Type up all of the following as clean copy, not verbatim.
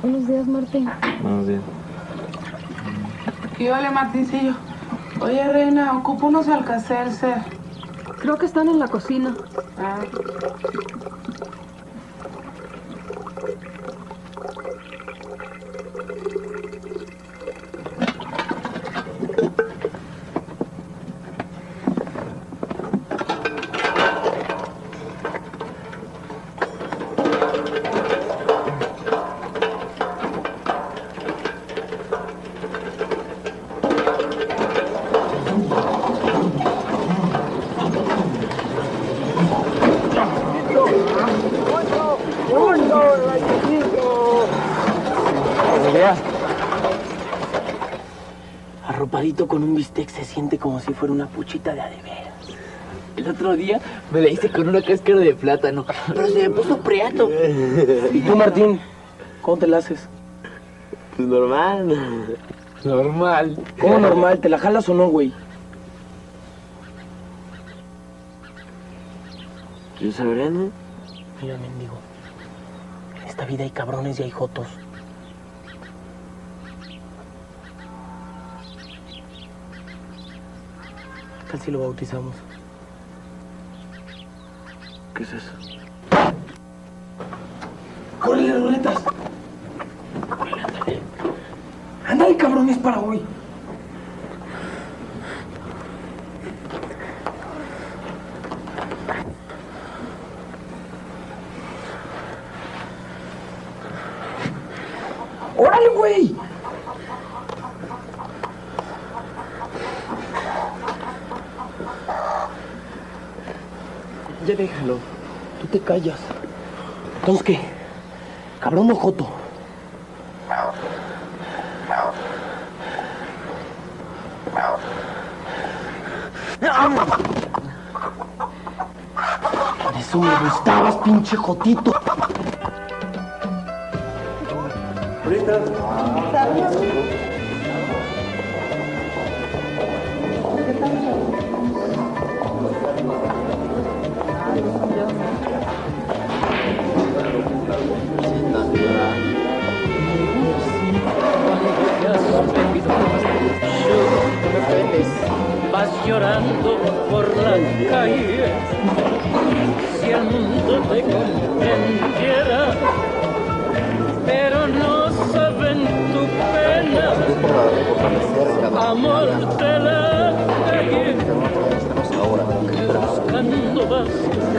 Buenos días, Martín. Buenos días. ¿Qué vale, Martincillo? Oye, reina, ocupo unos Alka-Seltzer. Creo que están en la cocina. Ah. Arropadito con un bistec se siente como si fuera una puchita de adeveras. El otro día me la hice con una cáscara de plátano, pero se me puso priato. ¿Y tú, Martín? ¿Cómo te la haces? Pues normal. Normal. ¿Cómo normal? ¿Te la jalas o no, güey? Yo sabré, ¿no? Mira, mendigo. En esta vida hay cabrones y hay jotos. ¿Qué tal si lo bautizamos? ¿Qué es eso? ¡Córrele, ruletas! Ándale. Ándale, cabrones, para hoy. ¡Órale, güey! Ya déjalo. Tú te callas. ¿Entonces qué? ¿Cabrón o joto? Por eso me gustabas, pinche jotito. Vas llorando por las calles, si el mundo te comprendiera, pero no saben tu pena, amor de la calle, buscando vas.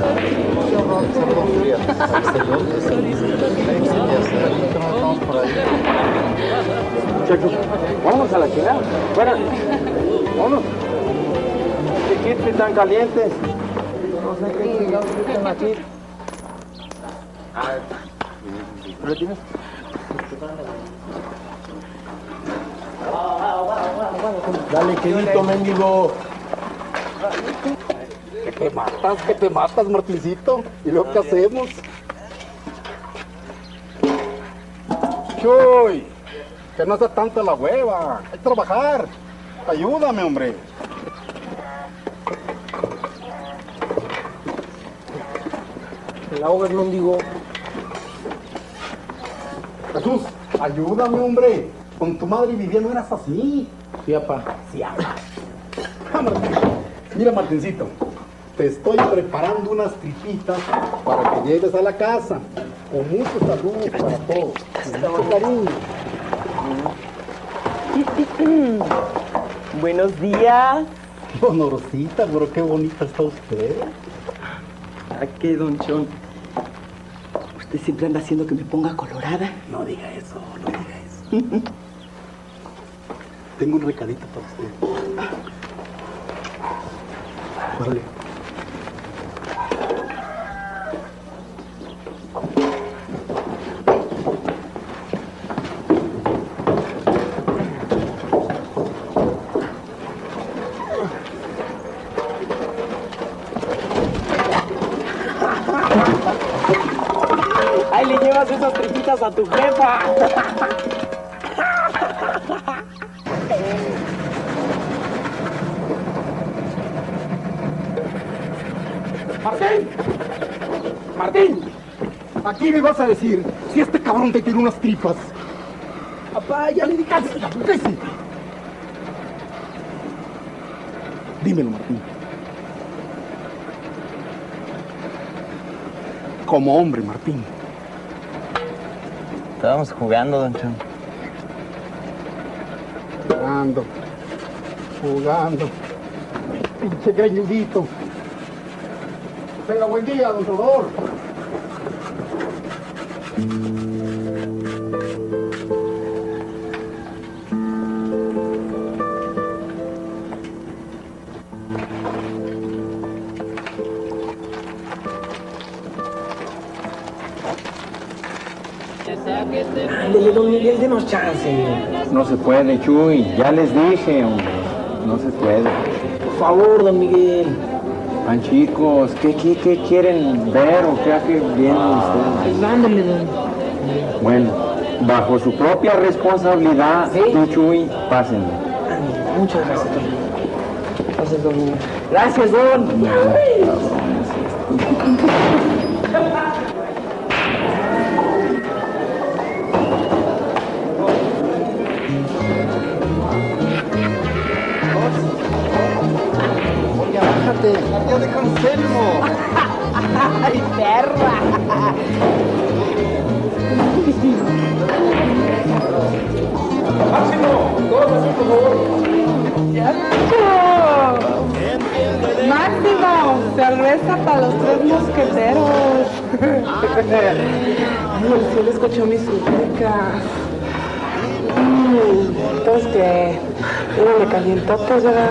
Muchachos, vámonos a la chingada. Fuera. Vámonos. ¿Qué quieres tan calientes? No sé qué chingados están aquí. ¿Lo tienes? Dale, quedito, mendigo. Que te matas, Martincito. ¿Y luego qué hacemos? Chuy, que no sea tanta la hueva. Hay que trabajar. Ayúdame, hombre. El ahogas, mendigo. Jesús, ayúdame, hombre. Con tu madre vivía no eras así. Sí, apá. Sí, ama. Mira, Martincito, te estoy preparando unas tripitas para que llegues a la casa. Con mucho salud para todos. Con mucho cariño. Buenos días. Honorosita, pero qué bonita está usted. ¿A qué, don Chon? Usted siempre anda haciendo que me ponga colorada. No diga eso, no diga eso. Tengo un recadito para usted. Órale. Ahí le llevas esas tripitas a tu jefa. ¡Martín! ¡Martín! Aquí me vas a decir si este cabrón te tiró unas tripas. Papá, ya le dije. ¡Imbécil! Dímelo, Martín. Como hombre, Martín. Estábamos jugando, don Chon. Jugando. Pinche greñudito. Tenga buen día, don Salvador. Ándele, don Miguel, denos chance. No se puede, Chuy. Ya les dije, hombre. No se puede. Por favor, don Miguel. Tan chicos, ¿qué quieren ver o qué vienen ustedes? Ándele, don. Bueno, bajo su propia responsabilidad, ¿Sí? tú, Chuy, pásenle. Ándele, muchas gracias, don Miguel. Gracias, don Miguel. Gracias, don. ¡Ya de Anselmo! ¡Ay, perra! Máximo, cerveza para los 3 mosqueteros. Ay, el cielo escuchó mis súplicas. Entonces que uno me calientó, pues, ¿verdad?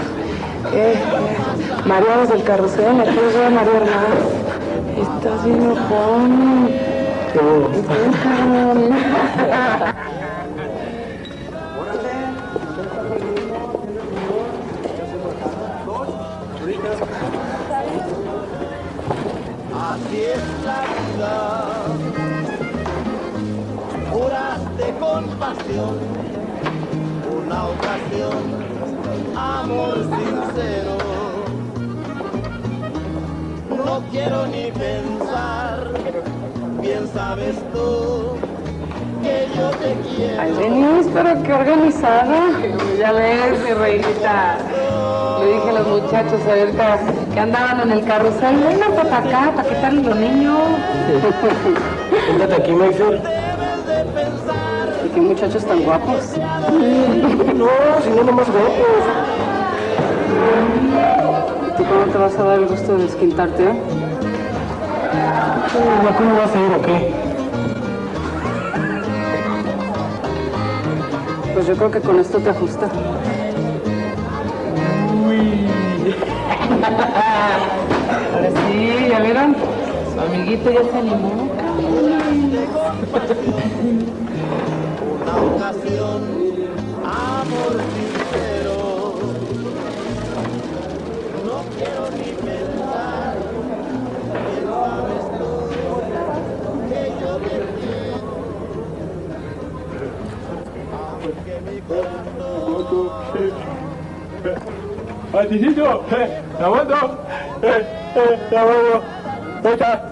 Mareados del carrusel, aquí voy a marear más. Estás bien enojón. Así es la vida, juraste con pasión, una ocasión, amor sincero. No quiero ni pensar, bien sabes tú que yo te quiero. Ay, Denise, pero qué organizada. Ya ves, mi reinita. Le dije a los muchachos ahorita que andaban en el carrusel. Vengan para acá, para quitarle los niños. Siéntate aquí, Mayfield. Y qué muchachos tan guapos. No, si no, nomás guapos. ¿Tú cómo te vas a dar el gusto de desquintarte, eh? ¿Cómo vas a ir o qué? Pues yo creo que con esto te ajusta. Ahora sí, ¿ya vieron? Su amiguito ya se animó. Una ocasión, amor sincero. No quiero ni pensar, bien sabes tú que yo te quiero. Aunque mi corazón ¡Martincito! ¡La moto! ¡La moto! ¡Está!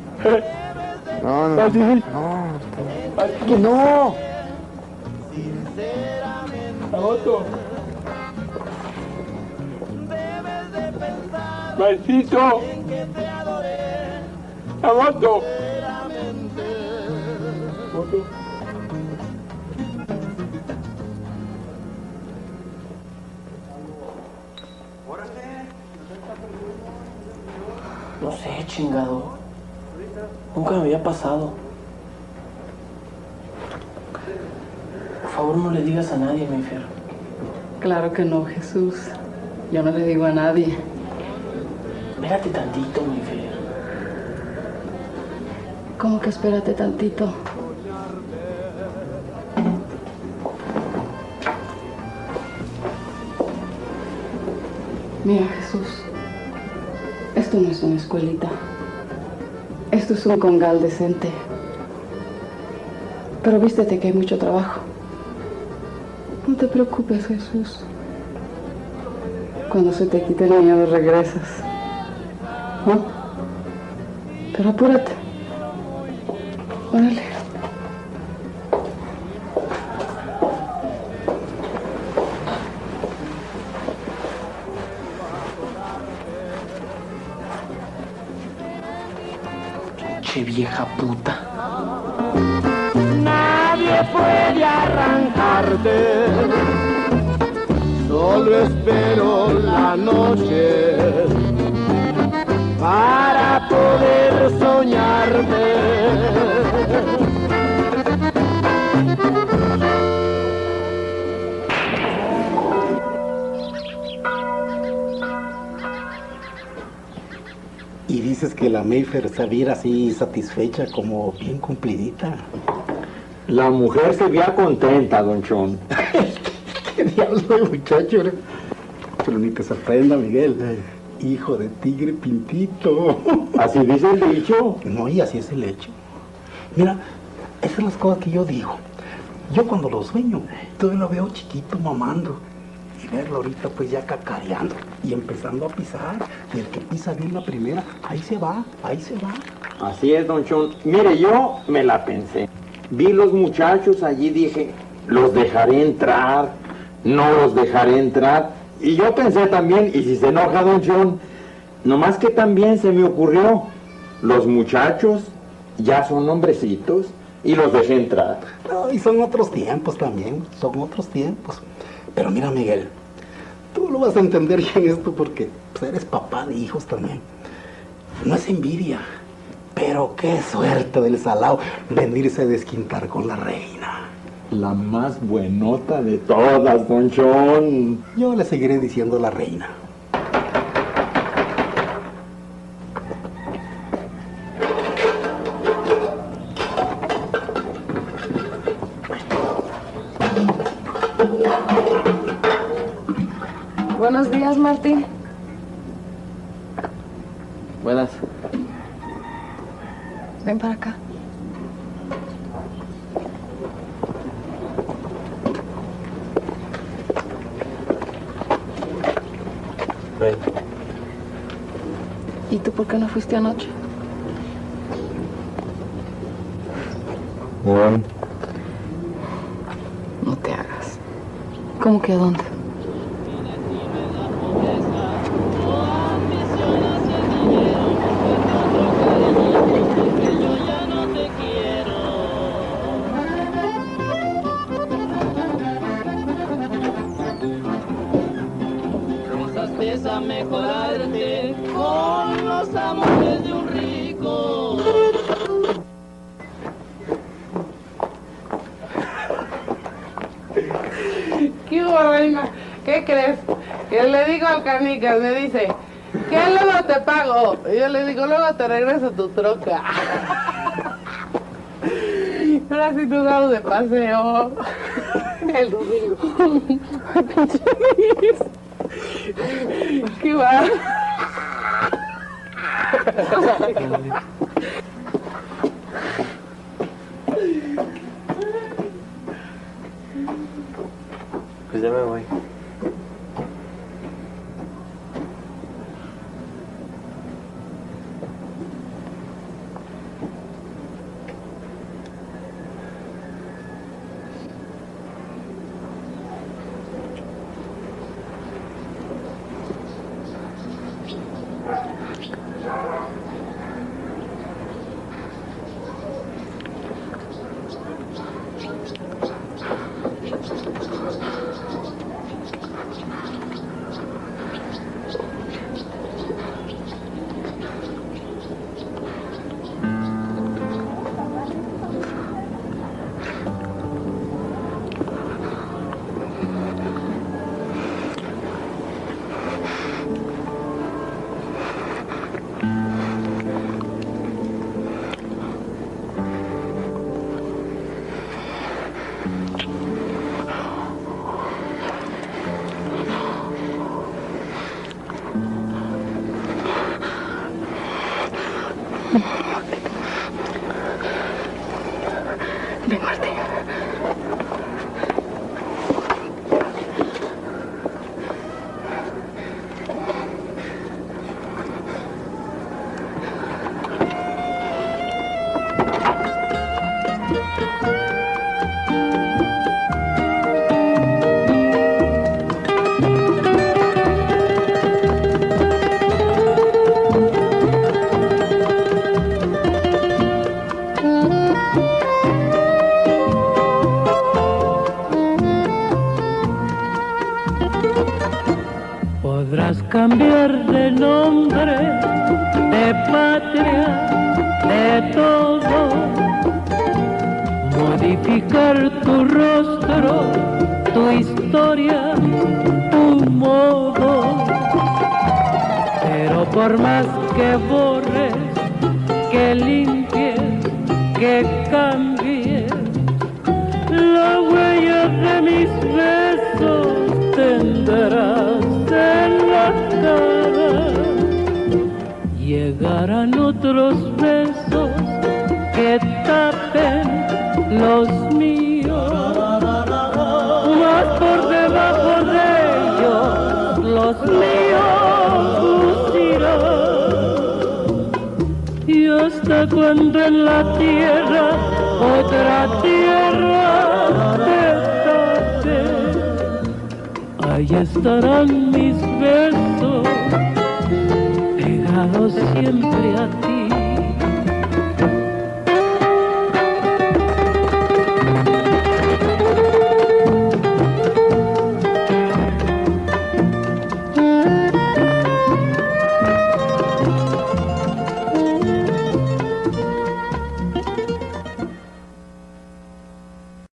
No. ¡Que no! ¡La moto! ¡Marcito! ¡La moto! ¿Moto? No sé, chingado. Nunca me había pasado. Por favor, no le digas a nadie, Mayfair. Claro que no, Jesús. Yo no le digo a nadie. Espérate tantito, Mayfair. ¿Cómo que espérate tantito? Mira, Jesús. Esto no es una escuelita. Esto es un congal decente. Pero vístete que hay mucho trabajo. No te preocupes, Jesús. Cuando se te quite el miedo regresas. ¿No? Pero apúrate. Órale. vieja puta. Nadie puede arrancarte, solo espero la noche para poder soñarte. Y dices que la Mayfair se viera así satisfecha, como bien cumplidita. La mujer se veía contenta, don Chon. ¿Qué diablo de muchacho eres? Pero ni te sorprenda, Miguel. Hijo de tigre pintito. Así dice el dicho. No, y así es el hecho. Mira, esas son las cosas que yo digo. Yo cuando lo sueño, todavía lo veo chiquito mamando. Y verlo ahorita pues ya cacareando y empezando a pisar. Y el que pisa bien la primera, ahí se va, ahí se va. Así es, don Chon. Mire, yo me la pensé. Vi los muchachos allí, dije, los dejaré entrar, no los dejaré entrar. Y yo pensé también, y si se enoja don Chon, nomás que también se me ocurrió, los muchachos ya son hombrecitos y los dejé entrar. No, y son otros tiempos también, son otros tiempos. Pero mira, Miguel, tú lo vas a entender bien esto porque pues, eres papá de hijos también. No es envidia, pero qué suerte del salao venirse a desquintar con la reina. La más buenota de todas, don Chon. Yo le seguiré diciendo la reina. Buenos días, Martín. Buenas. Ven para acá. Ven. ¿Y tú por qué no fuiste anoche? Bueno, No te hagas. ¿Cómo que a dónde? A mejorarte con los amores de un rico. ¿Qué hubo, reina? ¿Qué crees? Yo le digo al Canicas, me dice, ¿qué luego te pago? Y yo le digo, luego te regreso tu troca. Ahora sí nos vamos de paseo. El domingo. Pinche Luis. ¿Qué va? Pues ya me voy. Ven, Martín. cambiar de nombre, de patria, de todo, modificar tu rostro, tu historia, tu modo. Pero por más que borres, que limpies, que cambies, la huella de mis besos tendrás en la cara. Llegarán otros besos que tapen los míos, más por debajo de ellos los míos lucirán. Y hasta cuando en la tierra otra tierra te tape, ahí estarán mis besos pegados siempre a ti.